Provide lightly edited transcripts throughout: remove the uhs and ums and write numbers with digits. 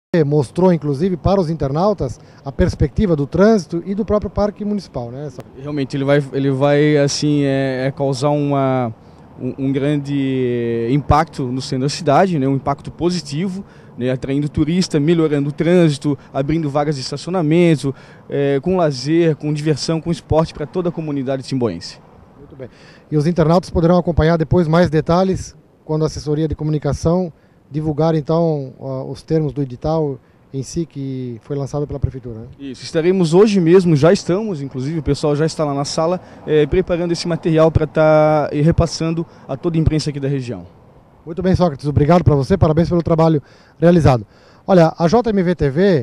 mostrou, inclusive, para os internautas a perspectiva do trânsito e do próprio parque municipal, né? Realmente ele vai assim, causar um grande impacto no centro da cidade, né? Um impacto positivo, né? Atraindo turista, melhorando o trânsito, abrindo vagas de estacionamento, com lazer, com diversão, com esporte para toda a comunidade timboense. Muito bem. E os internautas poderão acompanhar depois mais detalhes quando a assessoria de comunicação divulgar então os termos do edital em si que foi lançado pela Prefeitura, né? Isso, estaremos hoje mesmo, já estamos, inclusive o pessoal já está lá na sala, preparando esse material para estar repassando a toda a imprensa aqui da região. Muito bem, Sócrates, obrigado para você, parabéns pelo trabalho realizado. Olha, a JMV TV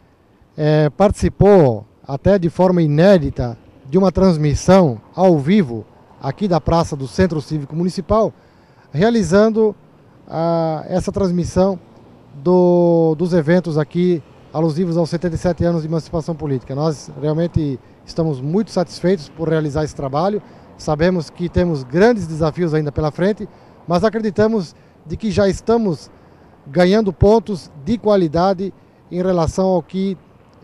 participou até de forma inédita de uma transmissão ao vivo aqui da Praça do Centro Cívico Municipal, realizando essa transmissão dos eventos aqui alusivos aos 77 anos de emancipação política. Nós realmente estamos muito satisfeitos por realizar esse trabalho, sabemos que temos grandes desafios ainda pela frente, mas acreditamos de que já estamos ganhando pontos de qualidade em relação ao que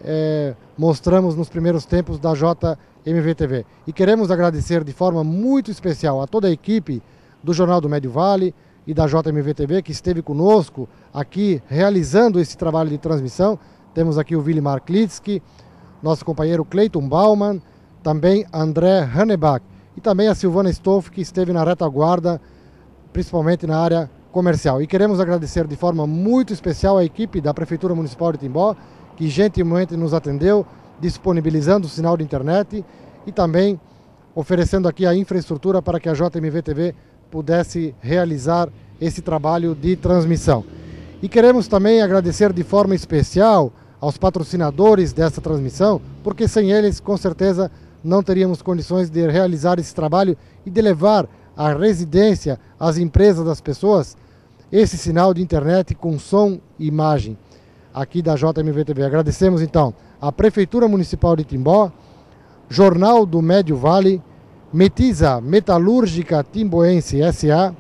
mostramos nos primeiros tempos da JMV TV. E queremos agradecer de forma muito especial a toda a equipe do Jornal do Médio Vale e da JMV TV, que esteve conosco aqui realizando esse trabalho de transmissão. Temos aqui o Willimar Klitsky, nosso companheiro Cleiton Baumann, também André Hannebach e também a Silvana Stoff, que esteve na retaguarda, principalmente na área comercial. E queremos agradecer de forma muito especial a equipe da Prefeitura Municipal de Timbó, que gentilmente nos atendeu, disponibilizando o sinal de internet e também oferecendo aqui a infraestrutura para que a JMV TV pudesse realizar esse trabalho de transmissão. E queremos também agradecer de forma especial aos patrocinadores dessa transmissão, porque sem eles, com certeza, não teríamos condições de realizar esse trabalho e de levar à residência, às empresas das pessoas, esse sinal de internet com som e imagem aqui da JMV TV. Agradecemos então à Prefeitura Municipal de Timbó, Jornal do Médio Vale, Metisa Metalúrgica Timboense S.A.,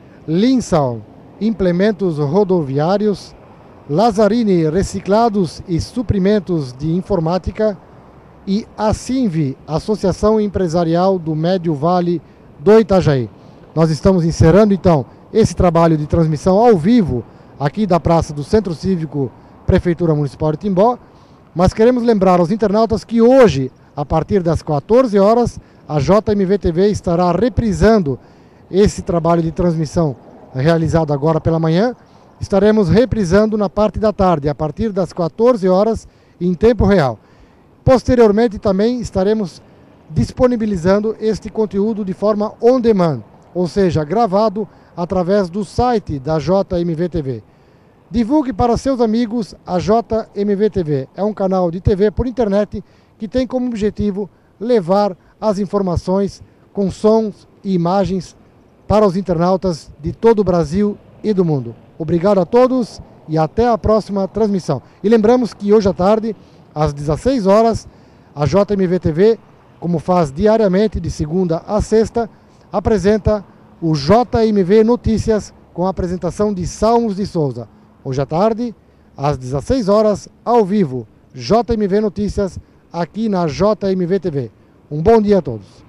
Linsal Implementos Rodoviários, Lazzarini Reciclados e Suprimentos de Informática e a Sinvi, Associação Empresarial do Médio Vale do Itajaí. Nós estamos encerrando então esse trabalho de transmissão ao vivo aqui da Praça do Centro Cívico Prefeitura Municipal de Timbó, mas queremos lembrar aos internautas que hoje, a partir das 14 horas, a JMV TV estará reprisando esse trabalho de transmissão realizado agora pela manhã. Estaremos reprisando na parte da tarde, a partir das 14 horas, em tempo real. Posteriormente também estaremos disponibilizando este conteúdo de forma on demand, ou seja, gravado através do site da JMV TV. Divulgue para seus amigos a JMV TV. É um canal de TV por internet que tem como objetivo levar as informações com sons e imagens para os internautas de todo o Brasil e do mundo. Obrigado a todos e até a próxima transmissão. E lembramos que hoje à tarde, às 16 horas, a JMV TV, como faz diariamente de segunda a sexta, apresenta o JMV Notícias com a apresentação de Salmos de Souza. Hoje à tarde, às 16 horas, ao vivo, JMV Notícias, aqui na JMV TV. Um bom dia a todos.